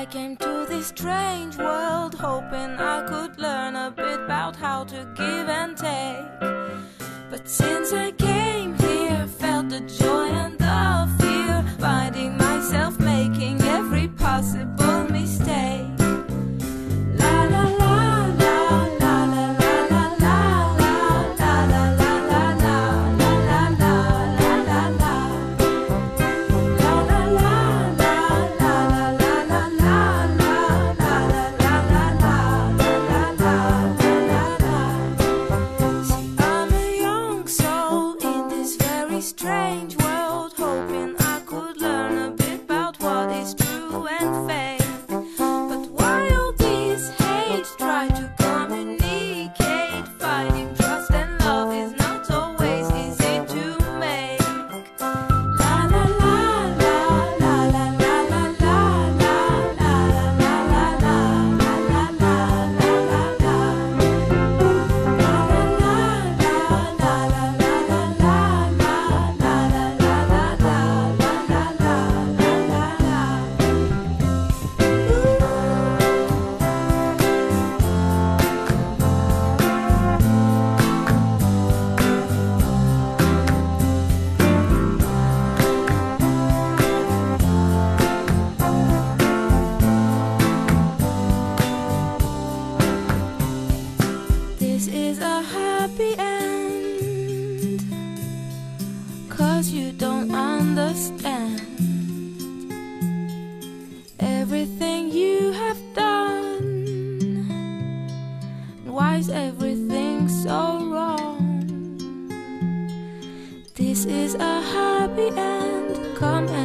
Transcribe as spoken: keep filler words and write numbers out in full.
came to this strange world hoping I could learn a bit about how to give and take. But since I came here, felt the joy and the fear, finding myself making every possible mistake. La la la la la la la la la la la la la la la la la la la. Strange world, hoping I could learn a bit about what is true and fake. But while these hate try to communicate, finding trust and love is not always easy to make. La la la la la la la la la la la la la la la la la. This is a happy end, 'cause you don't understand everything you have done. Why is everything so wrong? This is a happy end, come